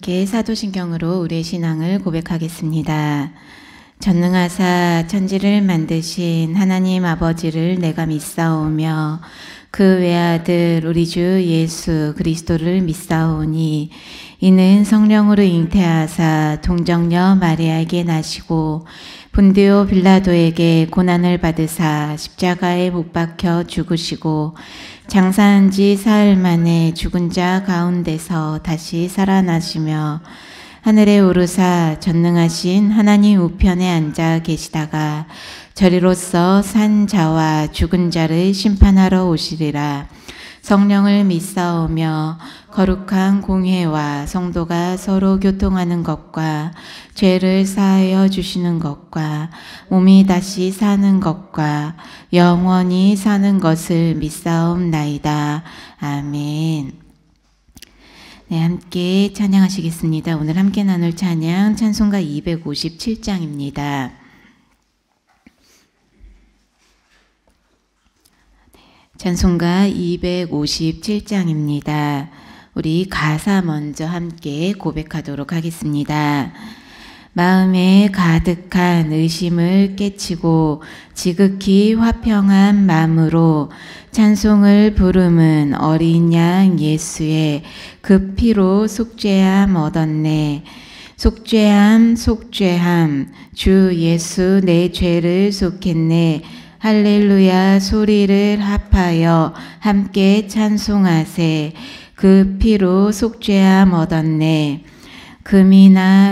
함께 사도신경으로 우리의 신앙을 고백하겠습니다. 전능하사 천지를 만드신 하나님 아버지를 내가 믿사오며 그 외아들 우리 주 예수 그리스도를 믿사오니 이는 성령으로 잉태하사 동정녀 마리아에게 나시고 본디오 빌라도에게 고난을 받으사 십자가에 못 박혀 죽으시고 장사한 지 사흘 만에 죽은 자 가운데서 다시 살아나시며 하늘에 오르사 전능하신 하나님 우편에 앉아 계시다가 저리로서 산 자와 죽은 자를 심판하러 오시리라. 성령을 믿사오며 거룩한 공회와 성도가 서로 교통하는 것과 죄를 사하여 주시는 것과 몸이 다시 사는 것과 영원히 사는 것을 믿사옵나이다. 아멘. 네, 함께 찬양하시겠습니다. 오늘 함께 나눌 찬양 찬송가 257장입니다. 찬송가 257장입니다. 우리 가사 먼저 함께 고백하도록 하겠습니다. 마음에 가득한 의심을 깨치고 지극히 화평한 마음으로 찬송을 부름은 어린 양 예수의 그 피로 속죄함 얻었네. 속죄함 속죄함 주 예수 내 죄를 속했네. 할렐루야 소리를 합하여 함께 찬송하세. 그 피로 속죄함 얻었네. 금이나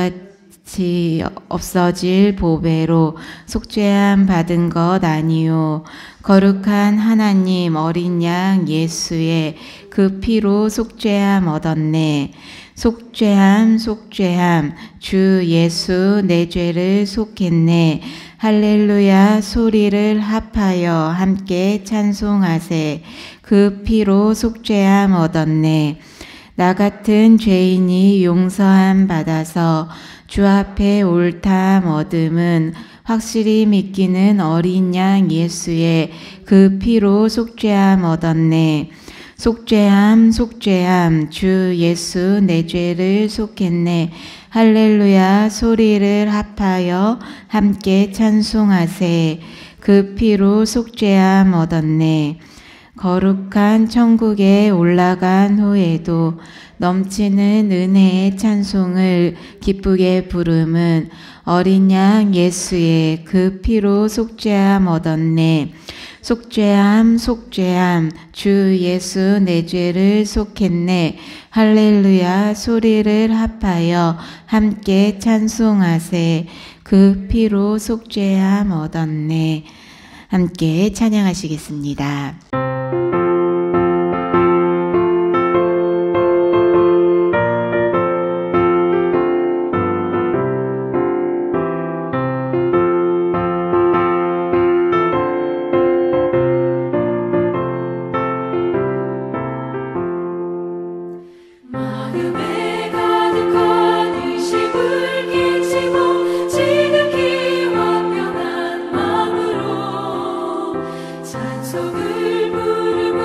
은같이 없어질 보배로 속죄함 받은 것 아니요. 거룩한 하나님 어린 양 예수의 그 피로 속죄함 얻었네. 속죄함 속죄함 주 예수 내 죄를 속했네. 할렐루야 소리를 합하여 함께 찬송하세. 그 피로 속죄함 얻었네. 나 같은 죄인이 용서함 받아서 주 앞에 옳담 얻음은 확실히 믿기는 어린 양 예수의 그 피로 속죄함 얻었네. 속죄함 속죄함 주 예수 내 죄를 속했네. 할렐루야 소리를 합하여 함께 찬송하세. 그 피로 속죄함 얻었네. 거룩한 천국에 올라간 후에도 넘치는 은혜의 찬송을 기쁘게 부름은 어린 양 예수의 그 피로 속죄함 얻었네. 속죄함 속죄함 주 예수 내 죄를 속했네. 할렐루야 소리를 합하여 함께 찬송하세. 그 피로 속죄함 얻었네. 함께 찬양하시겠습니다. 찬송을 부르고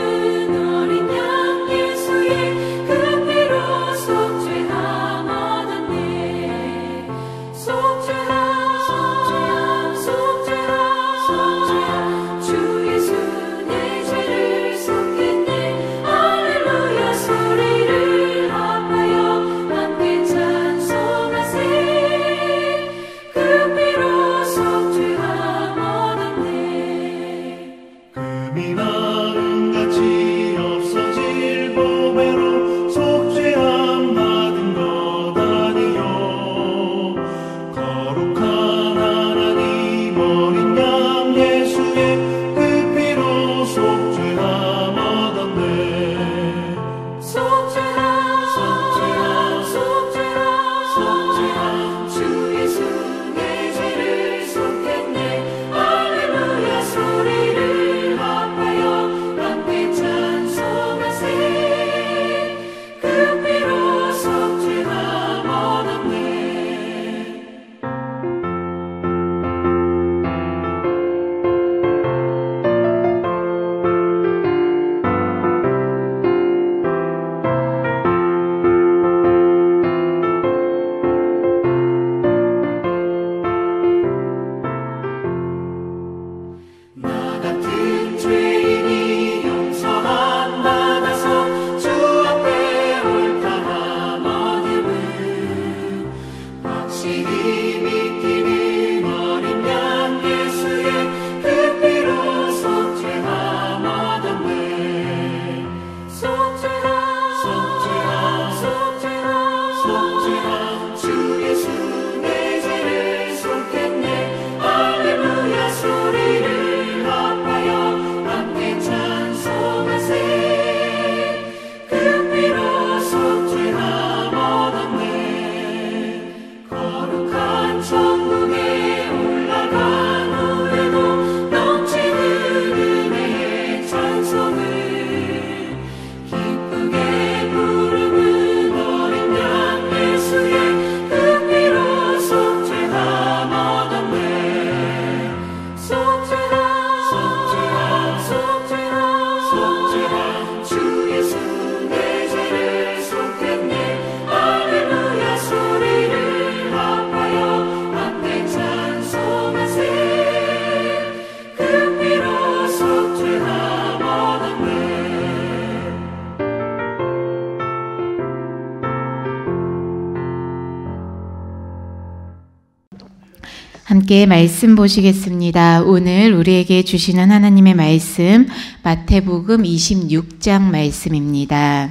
함께 말씀 보시겠습니다. 오늘 우리에게 주시는 하나님의 말씀 마태복음 26장 말씀입니다.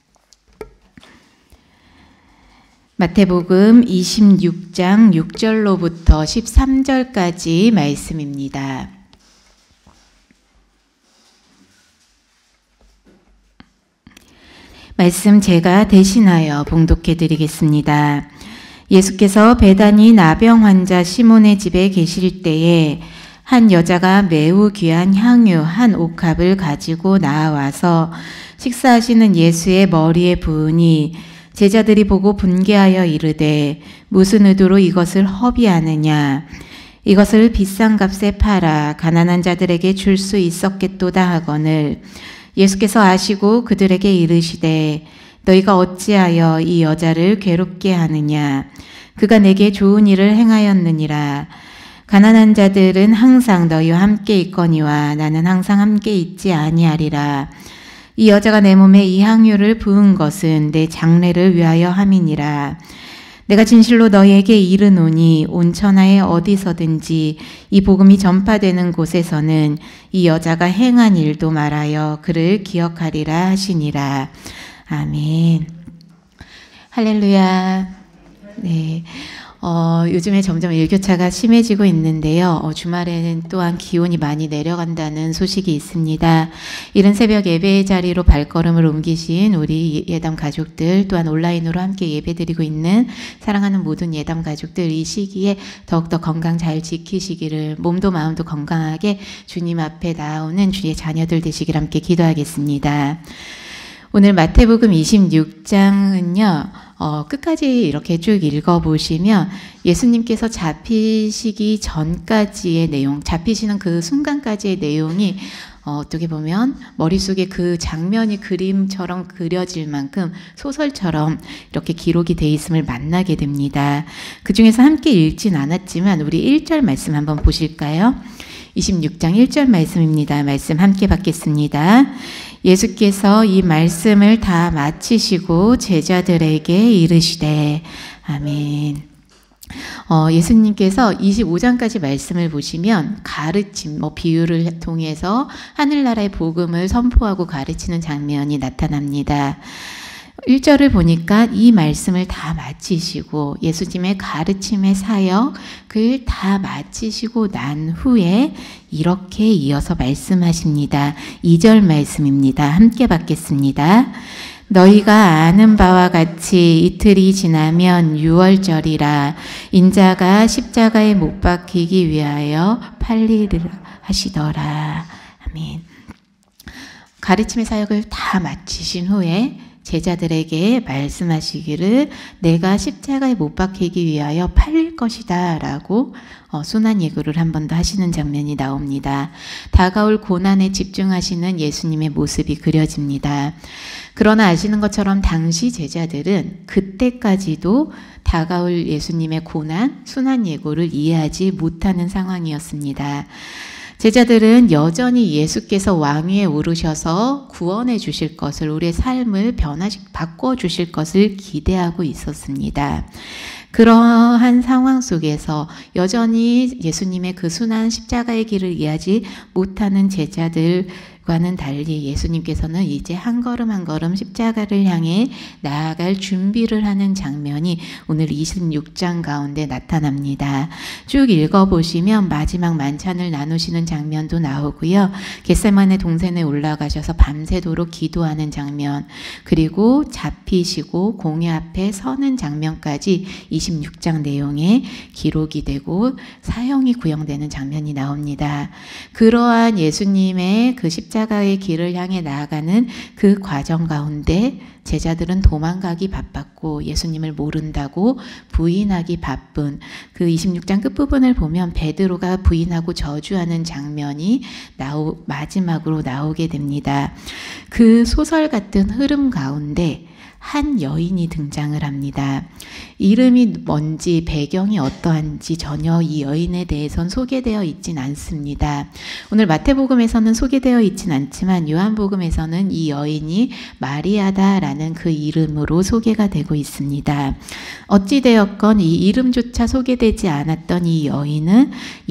마태복음 26장 6절로부터 13절까지 말씀입니다. 말씀 제가 대신하여 봉독해 드리겠습니다. 예수께서 베다니 나병 환자 시몬의 집에 계실 때에 한 여자가 매우 귀한 향유 한 옥합을 가지고 나와서 식사하시는 예수의 머리에 부으니 제자들이 보고 분개하여 이르되 무슨 의도로 이것을 허비하느냐. 이것을 비싼 값에 팔아 가난한 자들에게 줄 수 있었겠도다 하거늘 예수께서 아시고 그들에게 이르시되 너희가 어찌하여 이 여자를 괴롭게 하느냐. 그가 내게 좋은 일을 행하였느니라. 가난한 자들은 항상 너희와 함께 있거니와 나는 항상 함께 있지 아니하리라. 이 여자가 내 몸에 이 향유를 부은 것은 내 장례를 위하여 함이니라. 내가 진실로 너희에게 이르노니 온 천하에 어디서든지 이 복음이 전파되는 곳에서는 이 여자가 행한 일도 말하여 그를 기억하리라 하시니라. 아멘. 할렐루야. 네. 요즘에 점점 일교차가 심해지고 있는데요. 주말에는 또한 기온이 많이 내려간다는 소식이 있습니다. 이른 새벽 예배의 자리로 발걸음을 옮기신 우리 예담 가족들, 또한 온라인으로 함께 예배드리고 있는 사랑하는 모든 예담 가족들, 이 시기에 더욱더 건강 잘 지키시기를, 몸도 마음도 건강하게 주님 앞에 나오는 주의 자녀들 되시길 함께 기도하겠습니다. 오늘 마태복음 26장은요. 끝까지 이렇게 쭉 읽어보시면 예수님께서 잡히시기 전까지의 내용, 잡히시는 그 순간까지의 내용이 어떻게 보면 머릿속에 그 장면이 그림처럼 그려질 만큼 소설처럼 이렇게 기록이 돼 있음을 만나게 됩니다. 그 중에서 함께 읽진 않았지만 우리 1절 말씀 한번 보실까요? 26장 1절 말씀입니다. 말씀 함께 받겠습니다. 예수께서 이 말씀을 다 마치시고 제자들에게 이르시되. 아멘. 예수님께서 25장까지 말씀을 보시면 가르침, 비유를 통해서 하늘나라의 복음을 선포하고 가르치는 장면이 나타납니다. 1절을 보니까 이 말씀을 다 마치시고 예수님의 가르침의 사역을 다 마치시고 난 후에 이렇게 이어서 말씀하십니다. 2절 말씀입니다. 함께 받겠습니다. 너희가 아는 바와 같이 이틀이 지나면 유월절이라 인자가 십자가에 못 박히기 위하여 팔리리라 하시더라. 아멘. 가르침의 사역을 다 마치신 후에 제자들에게 말씀하시기를 내가 십자가에 못 박히기 위하여 팔릴 것이다 라고 순환 예고를 한 번 더 하시는 장면이 나옵니다. 다가올 고난에 집중하시는 예수님의 모습이 그려집니다. 그러나 아시는 것처럼 당시 제자들은 그때까지도 다가올 예수님의 고난, 순환 예고를 이해하지 못하는 상황이었습니다. 제자들은 여전히 예수께서 왕위에 오르셔서 구원해 주실 것을, 우리의 삶을 바꿔 주실 것을 기대하고 있었습니다. 그러한 상황 속에서 여전히 예수님의 그 순환 십자가의 길을 이해하지 못하는 제자들과는 달리 예수님께서는 이제 한 걸음 한 걸음 십자가를 향해 나아갈 준비를 하는 장면이 오늘 26장 가운데 나타납니다. 쭉 읽어보시면 마지막 만찬을 나누시는 장면도 나오고요. 겟세마네 동산에 올라가셔서 밤새도록 기도하는 장면, 그리고 잡히시고 공회 앞에 서는 장면까지 26장 내용에 기록이 되고 사형이 구형되는 장면이 나옵니다. 그러한 예수님의 그 십자가의 길을 향해 나아가는 그 과정 가운데 제자들은 도망가기 바빴고 예수님을 모른다고 부인하기 바쁜 그 26장 끝부분을 보면 베드로가 부인하고 저주하는 장면이 마지막으로 나오게 됩니다. 그 소설 같은 흐름 가운데 한 여인이 등장을 합니다. 이름이 뭔지 배경이 어떠한지 전혀 이 여인에 대해선 소개되어 있진 않습니다. 오늘 마태복음에서는 소개되어 있진 않지만 요한복음에서는 이 여인이 마리아다라는 그 이름으로 소개가 되고 있습니다. 어찌되었건 이 이름조차 소개되지 않았던 이 여인은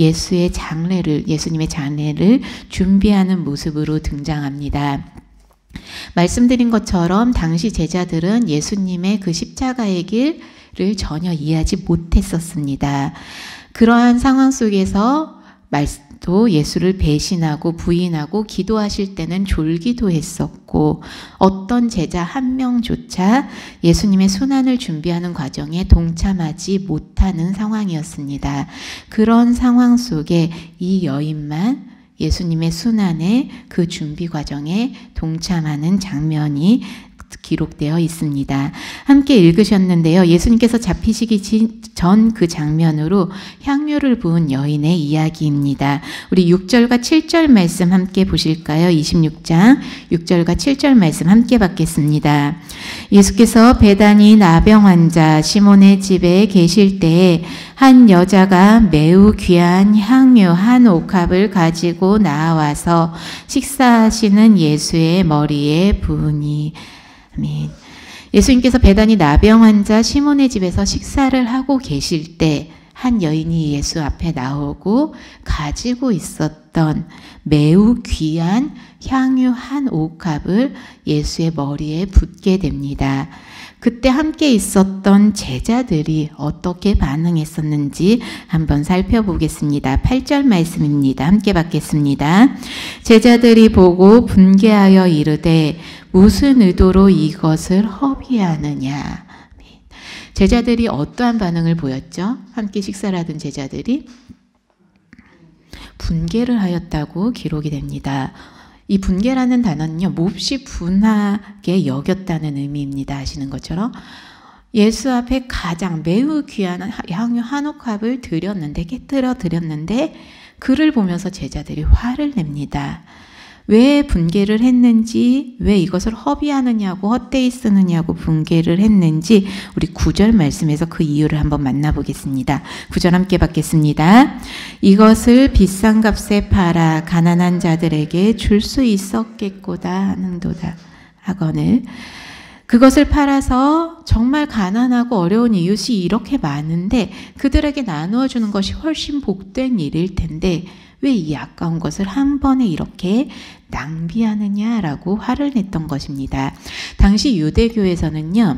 예수님의 장례를 준비하는 모습으로 등장합니다. 말씀드린 것처럼 당시 제자들은 예수님의 그 십자가의 길을 전혀 이해하지 못했었습니다. 그러한 상황 속에서 또 예수를 배신하고 부인하고 기도하실 때는 졸기도 했었고 어떤 제자 한 명조차 예수님의 순환을 준비하는 과정에 동참하지 못하는 상황이었습니다. 그런 상황 속에 이 여인만 예수님의 순환의 그 준비 과정에 동참하는 장면이 기록되어 있습니다. 함께 읽으셨는데요. 예수님께서 잡히시기 전 그 장면으로 향유를 부은 여인의 이야기입니다. 우리 6절과 7절 말씀 함께 보실까요? 26장 6절과 7절 말씀 함께 받겠습니다. 예수께서 베다니 나병 환자 시몬의 집에 계실 때에 한 여자가 매우 귀한 향유 한 옥합을 가지고 나와서 식사하시는 예수의 머리에 부으니. 아멘. 예수님께서 베다니 나병 환자 시몬의 집에서 식사를 하고 계실 때 한 여인이 예수 앞에 나오고 가지고 있었던 매우 귀한 향유 한 옥합을 예수의 머리에 붓게 됩니다. 그때 함께 있었던 제자들이 어떻게 반응했었는지 한번 살펴보겠습니다. 8절 말씀입니다. 함께 받겠습니다. 제자들이 보고 분개하여 이르되 무슨 의도로 이것을 허비하느냐. 제자들이 어떠한 반응을 보였죠? 함께 식사를 하던 제자들이 분개를 하였다고 기록이 됩니다. 이 분개라는 단어는요, 몹시 분하게 여겼다는 의미입니다. 아시는 것처럼 예수 앞에 가장 매우 귀한 향유 한 옥합을 깨뜨려 드렸는데 그를 보면서 제자들이 화를 냅니다. 왜 분개를 했는지, 왜 이것을 허비하느냐고 헛되이 쓰느냐고 분개를 했는지 우리 9절 말씀에서 그 이유를 한번 만나보겠습니다. 9절 함께 받겠습니다. 이것을 비싼 값에 팔아 가난한 자들에게 줄 수 있었겠고다 하는도다 하거늘. 그것을 팔아서 정말 가난하고 어려운 이웃이 이렇게 많은데 그들에게 나누어 주는 것이 훨씬 복된 일일 텐데 왜 이 아까운 것을 한 번에 이렇게 낭비하느냐라고 화를 냈던 것입니다. 당시 유대교에서는요,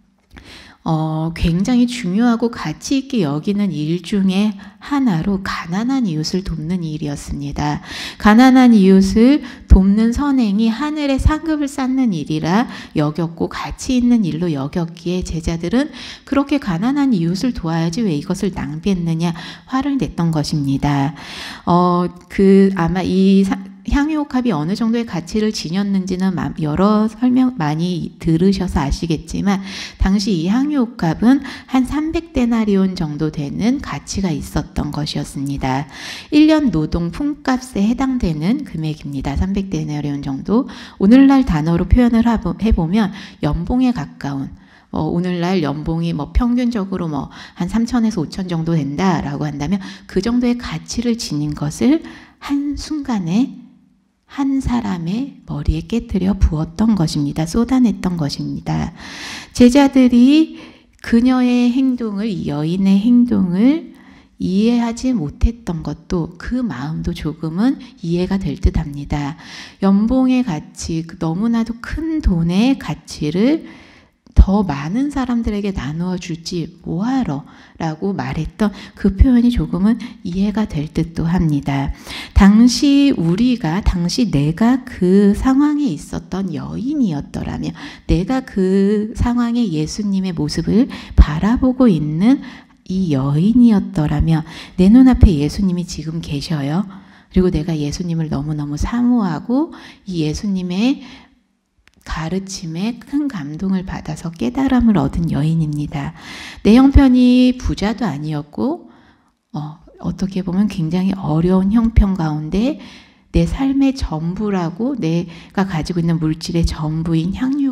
굉장히 중요하고 가치 있게 여기는 일 중에 하나로 가난한 이웃을 돕는 일이었습니다. 가난한 이웃을 돕는 선행이 하늘의 상급을 쌓는 일이라 여겼고 가치 있는 일로 여겼기에 제자들은 그렇게 가난한 이웃을 도와야지 왜 이것을 낭비했느냐 화를 냈던 것입니다. 아마 이 향유옥합이 어느 정도의 가치를 지녔는지는 여러 설명 많이 들으셔서 아시겠지만 당시 이 향유옥합은 한 300데나리온 정도 되는 가치가 있었던 것이었습니다. 1년 노동 품값에 해당되는 금액입니다. 300데나리온 정도. 오늘날 단어로 표현을 해보면 연봉에 가까운, 오늘날 연봉이 평균적으로 한 3천에서 5천 정도 된다라고 한다면 그 정도의 가치를 지닌 것을 한순간에 한 사람의 머리에 깨뜨려 부었던 것입니다. 쏟아냈던 것입니다. 제자들이 그녀의 행동을, 이 여인의 행동을 이해하지 못했던 것도 그 마음도 조금은 이해가 될 듯 합니다. 연봉의 가치, 너무나도 큰 돈의 가치를 더 많은 사람들에게 나누어 주지 뭐하러 라고 말했던 그 표현이 조금은 이해가 될 듯도 합니다. 당시 내가 그 상황에 있었던 여인이었더라면, 내가 그 상황에 예수님의 모습을 바라보고 있는 이 여인이었더라면 내 눈앞에 예수님이 지금 계셔요. 그리고 내가 예수님을 너무너무 사모하고 이 예수님의 가르침에 큰 감동을 받아서 깨달음을 얻은 여인입니다. 내 형편이 부자도 아니었고 어떻게 보면 굉장히 어려운 형편 가운데 내 삶의 전부라고 내가 가지고 있는 물질의 전부인 향유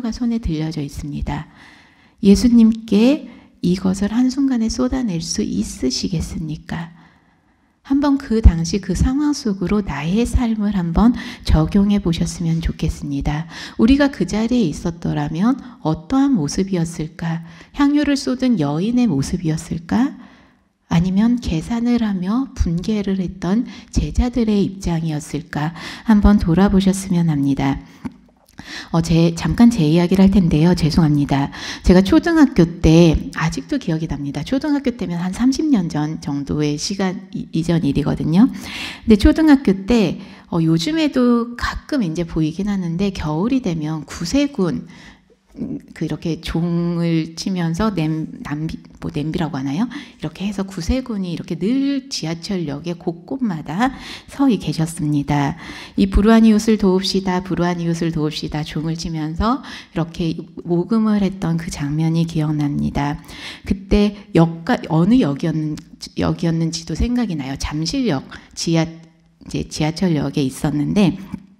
향유가 손에 들려져 있습니다. 예수님께 이것을 한순간에 쏟아낼 수 있으시겠습니까? 한번 그 당시 그 상황 속으로 나의 삶을 한번 적용해 보셨으면 좋겠습니다. 우리가 그 자리에 있었더라면 어떠한 모습이었을까? 향유를 쏟은 여인의 모습이었을까? 아니면 계산을 하며 분개를 했던 제자들의 입장이었을까? 한번 돌아보셨으면 합니다. 잠깐 제 이야기를 할 텐데요. 죄송합니다. 제가 초등학교 때, 아직도 기억이 납니다. 초등학교 때면 한 30년 전 정도의 시간 이전 일이거든요. 근데 초등학교 때, 요즘에도 가끔 이제 보이긴 하는데, 겨울이 되면 구세군, 이렇게 종을 치면서 냄비라고 하나요? 이렇게 해서 구세군이 이렇게 늘 지하철역의 곳곳마다 서 계셨습니다. 이 불우한 이웃을 도웁시다, 불우한 이웃을 도웁시다 종을 치면서 이렇게 모금을 했던 그 장면이 기억납니다. 그때 어느 역이었는지도 생각이 나요. 잠실역 지하철역에 있었는데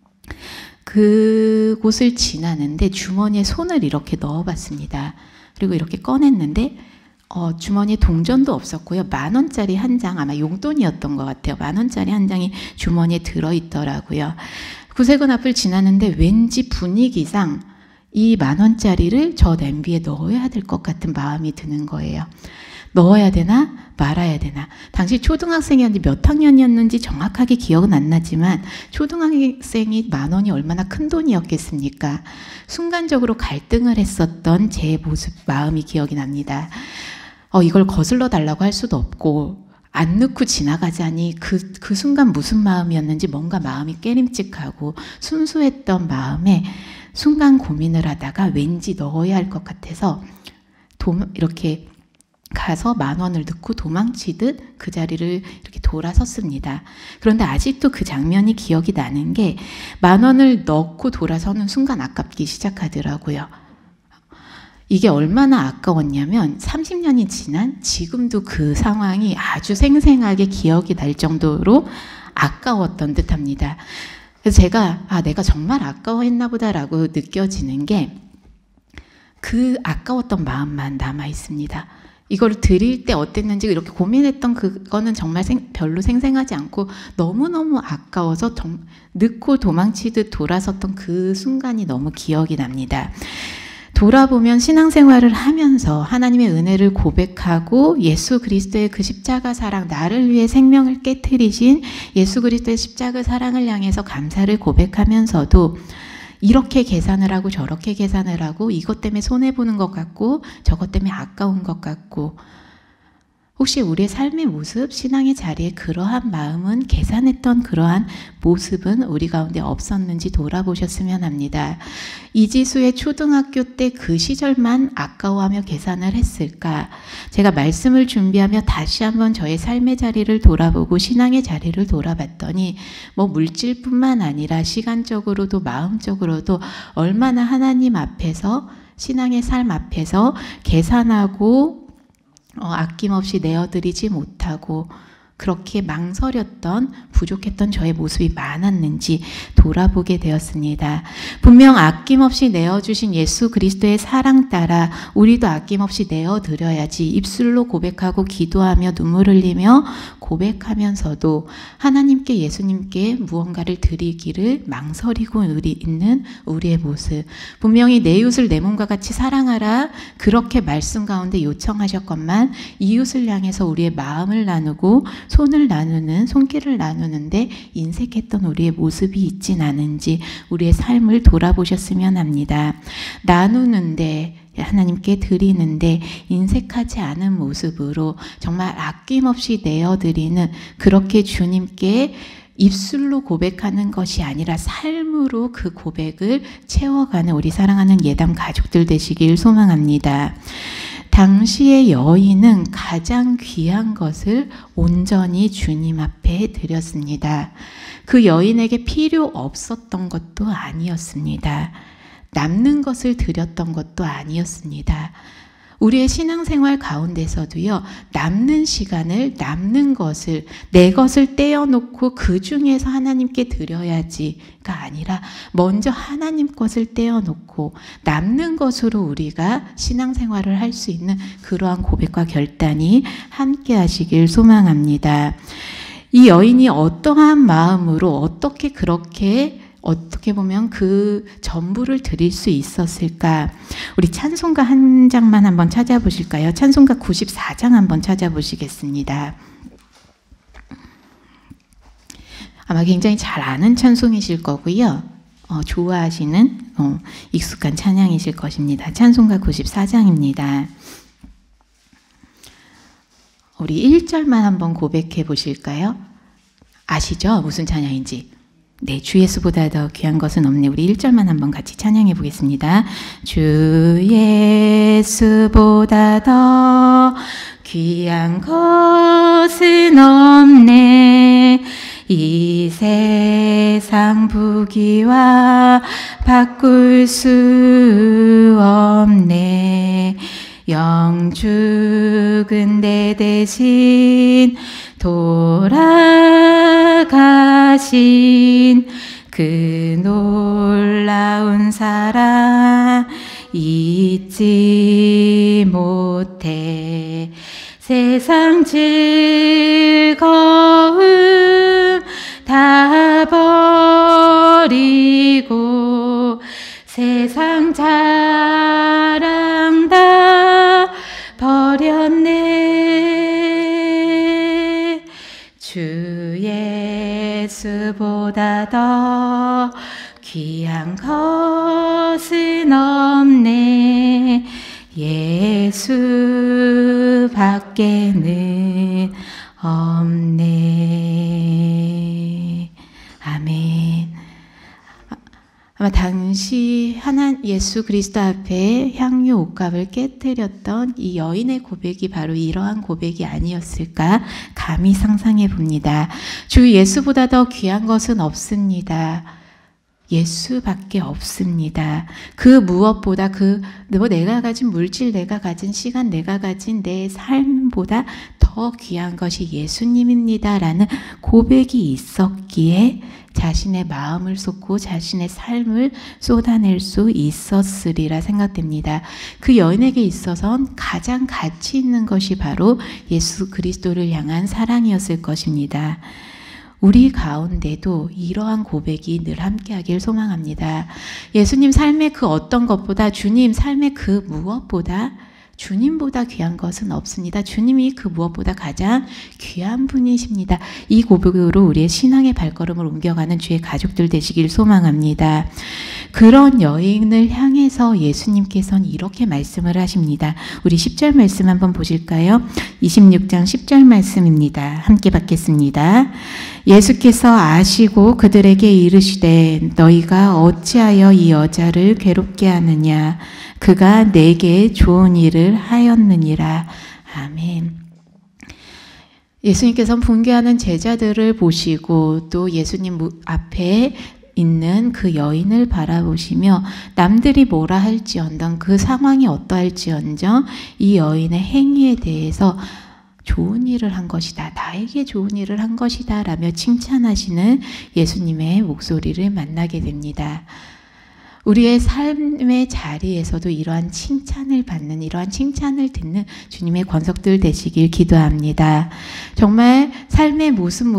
그곳을 지나는데 주머니에 손을 이렇게 넣어봤습니다. 그리고 이렇게 꺼냈는데 주머니에 동전도 없었고요. 10,000원짜리 한 장, 아마 용돈이었던 것 같아요. 10,000원짜리 한 장이 주머니에 들어있더라고요. 구세군 앞을 지나는데 왠지 분위기상 이 10,000원짜리를 저 냄비에 넣어야 될 것 같은 마음이 드는 거예요. 넣어야 되나 말아야 되나. 당시 초등학생이었는지 몇 학년이었는지 정확하게 기억은 안 나지만 초등학생이 10,000원이 얼마나 큰 돈이었겠습니까. 순간적으로 갈등을 했었던 제 마음이 기억이 납니다. 이걸 거슬러 달라고 할 수도 없고 안 넣고 지나가자니 그 순간 무슨 마음이었는지 뭔가 마음이 깨림칙하고 순수했던 마음에 순간 고민을 하다가 왠지 넣어야 할 것 같아서 이렇게 가서 10,000원을 넣고 도망치듯 그 자리를 이렇게 돌아섰습니다. 그런데 아직도 그 장면이 기억이 나는 게 10,000원을 넣고 돌아서는 순간 아깝기 시작하더라고요. 이게 얼마나 아까웠냐면 30년이 지난 지금도 그 상황이 아주 생생하게 기억이 날 정도로 아까웠던 듯합니다. 그래서 제가 내가 정말 아까워했나 보다라고 느껴지는 게 그 아까웠던 마음만 남아 있습니다. 이걸 드릴 때 어땠는지 이렇게 고민했던 그거는 정말 별로 생생하지 않고 너무너무 아까워서 넣고 도망치듯 돌아섰던 그 순간이 너무 기억이 납니다. 돌아보면 신앙생활을 하면서 하나님의 은혜를 고백하고 예수 그리스도의 그 십자가 사랑, 나를 위해 생명을 깨트리신 예수 그리스도의 십자가 사랑을 향해서 감사를 고백하면서도 이렇게 계산을 하고 저렇게 계산을 하고 이것 때문에 손해보는 것 같고 저것 때문에 아까운 것 같고 혹시 우리의 삶의 모습, 신앙의 자리에 그러한 마음은 계산했던 그러한 모습은 우리 가운데 없었는지 돌아보셨으면 합니다. 이지수의 초등학교 때 그 시절만 아까워하며 계산을 했을까? 제가 말씀을 준비하며 다시 한번 저의 삶의 자리를 돌아보고 신앙의 자리를 돌아봤더니 물질뿐만 아니라 시간적으로도 마음적으로도 얼마나 하나님 앞에서 신앙의 삶 앞에서 계산하고 아낌없이 내어드리지 못하고 그렇게 망설였던 부족했던 저의 모습이 많았는지 돌아보게 되었습니다. 분명 아낌없이 내어주신 예수 그리스도의 사랑 따라 우리도 아낌없이 내어드려야지 입술로 고백하고 기도하며 눈물 흘리며 고백하면서도 하나님께 예수님께 무언가를 드리기를 망설이고 있는 우리의 모습. 분명히 내 이웃을 내 몸과 같이 사랑하라 그렇게 말씀 가운데 요청하셨건만 이웃을 향해서 우리의 마음을 나누고 손을 나누는 손길을 나누는데 인색했던 우리의 모습이 있진 않은지 우리의 삶을 돌아보셨으면 합니다. 나누는데 하나님께 드리는데 인색하지 않은 모습으로 정말 아낌없이 내어드리는 그렇게 주님께 입술로 고백하는 것이 아니라 삶으로 그 고백을 채워가는 우리 사랑하는 예담 가족들 되시길 소망합니다. 당시의 여인은 가장 귀한 것을 온전히 주님 앞에 드렸습니다. 그 여인에게 필요 없었던 것도 아니었습니다. 남는 것을 드렸던 것도 아니었습니다. 우리의 신앙생활 가운데서도요, 남는 시간을, 남는 것을, 내 것을 떼어놓고 그 중에서 하나님께 드려야지가 아니라 먼저 하나님 것을 떼어놓고 남는 것으로 우리가 신앙생활을 할 수 있는 그러한 고백과 결단이 함께 하시길 소망합니다. 이 여인이 어떠한 마음으로 어떻게 그렇게 어떻게 보면 그 전부를 드릴 수 있었을까? 우리 찬송가 한 장만 한번 찾아보실까요? 찬송가 94장 한번 찾아보시겠습니다. 아마 굉장히 잘 아는 찬송이실 거고요. 좋아하시는 익숙한 찬양이실 것입니다. 찬송가 94장입니다. 우리 1절만 한번 고백해 보실까요? 아시죠? 무슨 찬양인지. 네, 주 예수보다 더 귀한 것은 없네. 우리 1절만 한번 같이 찬양해 보겠습니다. 주 예수보다 더 귀한 것은 없네. 이 세상 부귀와 바꿀 수 없네. 영죽은 내 대신 돌아가신 그 놀라운 사랑 잊지 못해. 세상 즐거움 다 버리고 세상 자랑 다 버렸네. 주 예수보다 더 귀한 것은 없네. 예수밖에는 없네. 아멘. 아마 당시 예수 그리스도 앞에 향유 옥합을 깨뜨렸던 이 여인의 고백이 바로 이러한 고백이 아니었을까 감히 상상해 봅니다. 주 예수보다 더 귀한 것은 없습니다. 예수밖에 없습니다. 그 무엇보다 내가 가진 물질, 내가 가진 시간, 내가 가진 내 삶보다 더 귀한 것이 예수님입니다. 라는 고백이 있었기에 자신의 마음을 쏟고 자신의 삶을 쏟아낼 수 있었으리라 생각됩니다. 그 여인에게 있어선 가장 가치 있는 것이 바로 예수 그리스도를 향한 사랑이었을 것입니다. 우리 가운데도 이러한 고백이 늘 함께하길 소망합니다. 예수님 삶의 그 어떤 것보다, 주님 삶의 그 무엇보다, 주님보다 귀한 것은 없습니다. 주님이 그 무엇보다 가장 귀한 분이십니다. 이 고백으로 우리의 신앙의 발걸음을 옮겨가는 주의 가족들 되시길 소망합니다. 그런 여인을 향해서 예수님께서는 이렇게 말씀을 하십니다. 우리 10절 말씀 한번 보실까요? 26장 10절 말씀입니다. 함께 받겠습니다. 예수께서 아시고 그들에게 이르시되 너희가 어찌하여 이 여자를 괴롭게 하느냐? 그가 내게 좋은 일을 하였느니라. 아멘. 예수님께서는 분개하는 제자들을 보시고 또 예수님 앞에 있는 그 여인을 바라보시며 남들이 뭐라 할지언정, 그 상황이 어떠할지언정 이 여인의 행위에 대해서 좋은 일을 한 것이다, 나에게 좋은 일을 한 것이다 라며 칭찬하시는 예수님의 목소리를 만나게 됩니다. 우리의 삶의 자리에서도 이러한 칭찬을 받는, 이러한 칭찬을 듣는 주님의 권속들 되시길 기도합니다. 정말 삶의 모습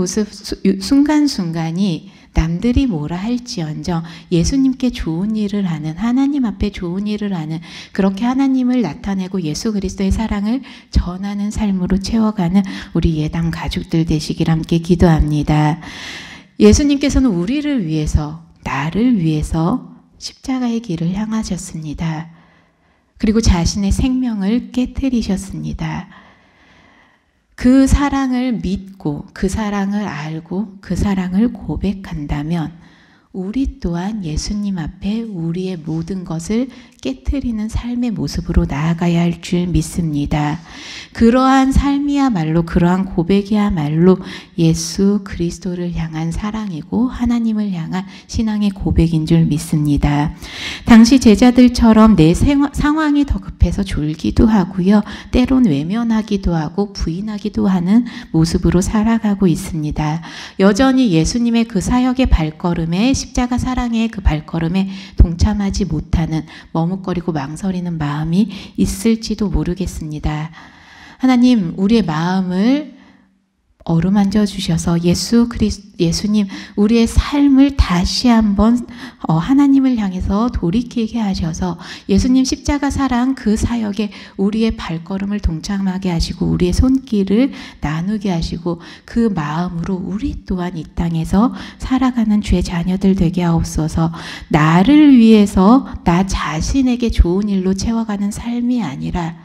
순간순간이 남들이 뭐라 할지언정 예수님께 좋은 일을 하는, 하나님 앞에 좋은 일을 하는, 그렇게 하나님을 나타내고 예수 그리스도의 사랑을 전하는 삶으로 채워가는 우리 예당 가족들 되시길 함께 기도합니다. 예수님께서는 우리를 위해서, 나를 위해서 십자가의 길을 향하셨습니다. 그리고 자신의 생명을 깨뜨리셨습니다. 그 사랑을 믿고 그 사랑을 알고 그 사랑을 고백한다면 우리 또한 예수님 앞에 우리의 모든 것을 깨트리는 삶의 모습으로 나아가야 할 줄 믿습니다. 그러한 삶이야말로, 그러한 고백이야말로 예수 그리스도를 향한 사랑이고 하나님을 향한 신앙의 고백인 줄 믿습니다. 당시 제자들처럼 내 상황이 더 급해서 졸기도 하고요. 때론 외면하기도 하고 부인하기도 하는 모습으로 살아가고 있습니다. 여전히 예수님의 그 사역의 발걸음에, 십자가 사랑의 그 발걸음에 동참하지 못하는, 머뭇거리고 망설이는 마음이 있을지도 모르겠습니다. 하나님, 우리의 마음을 어루만져 주셔서 예수님, 우리의 삶을 다시 한번 하나님을 향해서 돌이키게 하셔서 예수님 십자가 사랑 그 사역에 우리의 발걸음을 동참하게 하시고 우리의 손길을 나누게 하시고 그 마음으로 우리 또한 이 땅에서 살아가는 주의 자녀들 되게 하옵소서. 나를 위해서 나 자신에게 좋은 일로 채워가는 삶이 아니라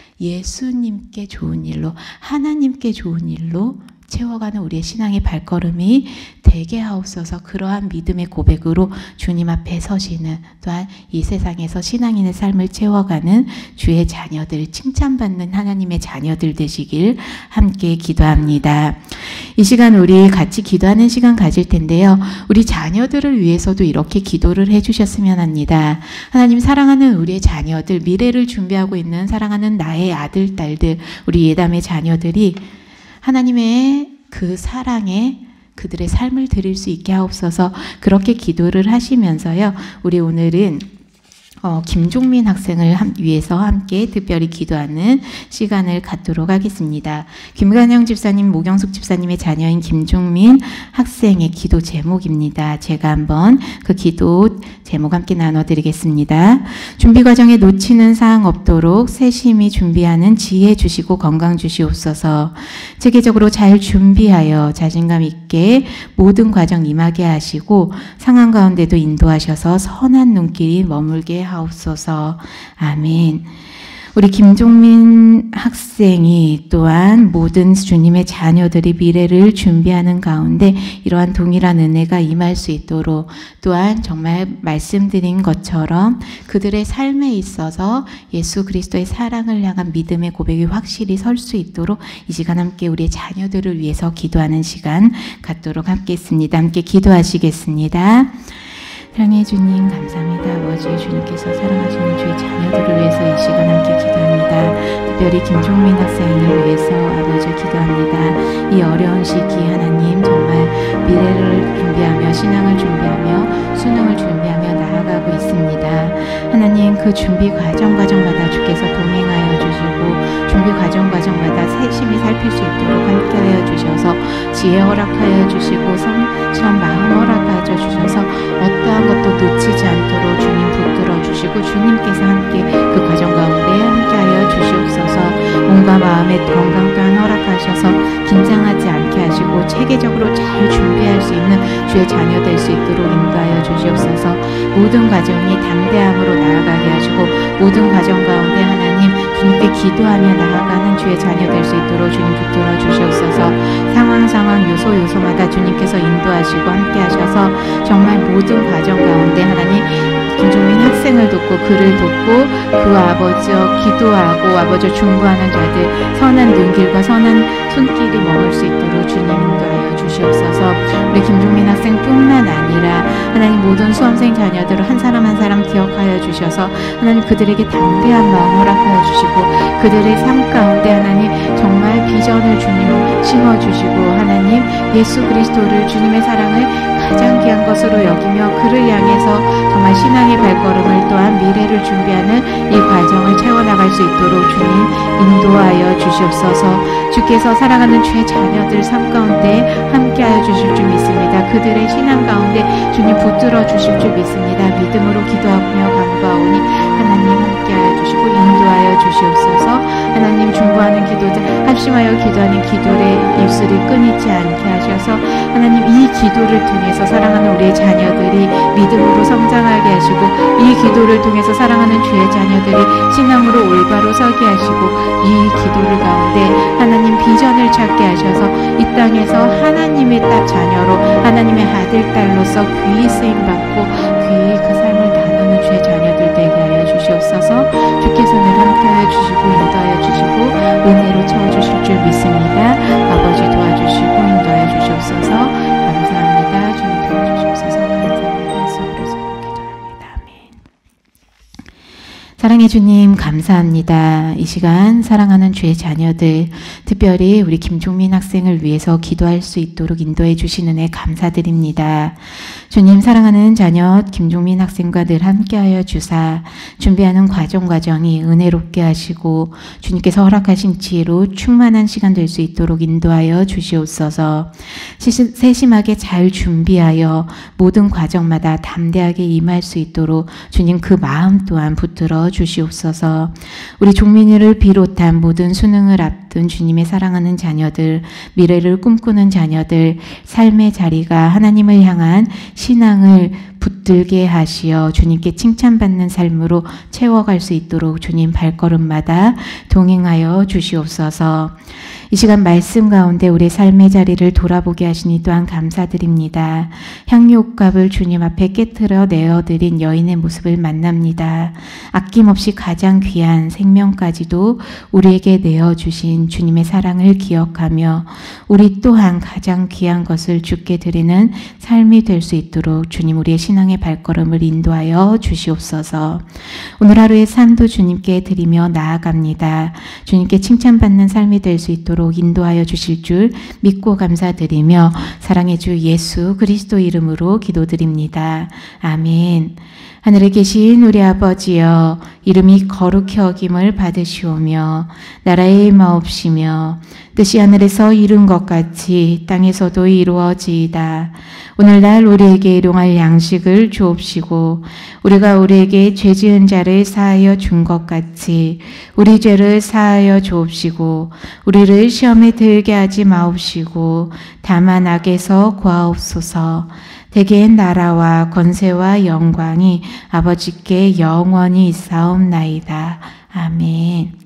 예수님께 좋은 일로, 하나님께 좋은 일로 채워가는 우리의 신앙의 발걸음이 되게 하옵소서. 그러한 믿음의 고백으로 주님 앞에 서시는, 또한 이 세상에서 신앙인의 삶을 채워가는 주의 자녀들, 칭찬받는 하나님의 자녀들 되시길 함께 기도합니다. 이 시간 우리 같이 기도하는 시간 가질 텐데요. 우리 자녀들을 위해서도 이렇게 기도를 해주셨으면 합니다. 하나님, 사랑하는 우리의 자녀들, 미래를 준비하고 있는 사랑하는 나의 아들, 딸들, 우리 예담의 자녀들이 하나님의 그 사랑에 그들의 삶을 드릴 수 있게 하옵소서. 그렇게 기도를 하시면서요. 우리 오늘은 김종민 학생을 위해서 함께 특별히 기도하는 시간을 갖도록 하겠습니다. 김관영 집사님, 모경숙 집사님의 자녀인 김종민 학생의 기도 제목입니다. 제가 한번 그 기도 제목 함께 나눠드리겠습니다. 준비 과정에 놓치는 사항 없도록 세심히 준비하는 지혜 주시고 건강 주시옵소서. 체계적으로 잘 준비하여 자신감 있게 모든 과정 임하게 하시고 상황 가운데도 인도하셔서 선한 눈길이 머물게 하옵소서. 아멘. 우리 김종민 학생이 또한 모든 주님의 자녀들이 미래를 준비하는 가운데 이러한 동일한 은혜가 임할 수 있도록, 또한 정말 말씀드린 것처럼 그들의 삶에 있어서 예수 그리스도의 사랑을 향한 믿음의 고백이 확실히 설 수 있도록 이 시간 함께 우리의 자녀들을 위해서 기도하는 시간 갖도록 하겠습니다. 함께 기도하시겠습니다. 사랑해 주님, 감사합니다. 아버지, 주님께서 사랑하시는 주의 자녀들을 위해서 이 시간 함께 기도합니다. 특별히 김종민 학생을 위해서 아버지 기도합니다. 이 어려운 시기 하나님, 정말 미래를 준비하며 신앙을 준비하며 수능을 준비하며 나아가고 있습니다. 하나님, 그 준비 과정마다 주께서 동행하여 주시고 준비 과정마다 세심히 살필 수 있도록 함께하여 주셔서 지혜 허락하여 주시고 성실한 마음 허락하여 주셔서 어떠한 것도 놓치지 않도록 주님 붙들어 주시고 주님께서 함께 그 과정 가운데 함께하여 주시옵소서. 몸과 마음의 건강 또한 허락하셔서 긴장하지 않게 하시고 체계적으로 잘 준비할 수 있는 주의 자녀 될 수 있도록 인도하여 주시옵소서. 모든 과정이 담대함으로 나아가게 하시고 모든 과정 가운데 하나님 주님께 기도하며 나아가는 주의 자녀 될 수 있도록 주님 붙들어 주시옵소서. 상황 요소마다 주님께서 인도하시고 함께 하셔서 정말 모든 과정 가운데 하나님 김종민 학생을 돕고 그를 돕고 그 아버지와 기도하고 아버지와 중보하는 자들 선한 눈길과 선한 손길이 머물 수 있도록 주님 인도하여 주시옵소서. 우리 김종민 학생뿐만 아니라 하나님 모든 수험생 자녀들을 한 사람 한 사람 기억하여 주셔서 하나님 그들에게 담대한 마음 허락하여 주시고 그들의 삶 가운데 하나님 정말 비전을 주님 심어주시고 하나님 예수 그리스도를 주님의 사랑을 가장 귀한 것으로 여기며 그를 향해서 정말 신앙의 발걸음을 또한 미래를 준비하는 이 과정을 채워나갈 수 있도록 주님 인도하여 주시옵소서. 주께서 사랑하는 주의 자녀들 삶 가운데 함께하여 주실 줄 믿습니다. 그들의 신앙 가운데 주님 붙들어 주실 줄 믿습니다. 믿음으로 기도하며 간구하오니 하나님 함께하여 주시고 인도하여 주시옵소서. 하나님 중보하는 기도자 합심하여 기도하는 기도의 입술이 끊이지 않게 하셔서 하나님 이 기도를 통해서 사랑하는 우리의 자녀들이 믿음으로 성장하게 하시고 이 기도를 통해서 사랑하는 주의 자녀들이 신앙으로 올바로 서게 하시고 이 기도를 가운데 하나님 비전을 찾게 하셔서 이 땅에서 하나님의 딸 자녀로 하나님의 아들 딸로서 귀히 쓰임받고 귀히 그 삶을 나누는 주의 자녀들 되게 하여 주시옵소서. 주께서 늘 함께하여 주시고 인도하여 주시고 은혜로 채워주실 줄 믿습니다. 아버지 도와주시고 인도하여 주시옵소서. 감사합니다. 주님 도와주시옵소서. 감사합니다. 예수님으로 기도합니다. 아멘. 사랑해 주님 감사합니다. 이 시간 사랑하는 주의 자녀들, 특별히 우리 김종민 학생을 위해서 기도할 수 있도록 인도해 주신 은혜 감사드립니다. 주님, 사랑하는 자녀 김종민 학생과 늘 함께하여 주사 준비하는 과정이 은혜롭게 하시고 주님께서 허락하신 지혜로 충만한 시간 될 수 있도록 인도하여 주시옵소서. 세심하게 잘 준비하여 모든 과정마다 담대하게 임할 수 있도록 주님 그 마음 또한 붙들어 주시옵소서. 우리 종민이를 비롯한 모든 수능을 앞둔 주님의 사랑하는 자녀들, 미래를 꿈꾸는 자녀들, 삶의 자리가 하나님을 향한 신앙을 붙들게 하시어 주님께 칭찬받는 삶으로 채워갈 수 있도록 주님 발걸음마다 동행하여 주시옵소서. 이 시간 말씀 가운데 우리의 삶의 자리를 돌아보게 하시니 또한 감사드립니다. 향유옥갑을 주님 앞에 깨트려 내어드린 여인의 모습을 만납니다. 아낌없이 가장 귀한 생명까지도 우리에게 내어주신 주님의 사랑을 기억하며 우리 또한 가장 귀한 것을 주께 드리는 삶이 될 수 있도록 주님 우리의 신앙의 발걸음을 인도하여 주시옵소서. 오늘 하루의 삶도 주님께 드리며 나아갑니다. 주님께 칭찬받는 삶이 될 수 있도록 인도하여 주실 줄 믿고 감사드리며 사랑의 주 예수 그리스도 이름으로 기도드립니다. 아멘. 하늘에 계신 우리 아버지여, 이름이 거룩히 여김을 받으시오며 나라의 마옵시며 뜻이 하늘에서 이룬 것 같이 땅에서도 이루어지이다. 오늘날 우리에게 일용할 양식을 주옵시고 우리가 우리에게 죄 지은 자를 사하여 준 것 같이 우리 죄를 사하여 주옵시고 우리를 시험에 들게 하지 마옵시고 다만 악에서 구하옵소서. 대개의 나라와 권세와 영광이 아버지께 영원히 있사옵나이다. 아멘.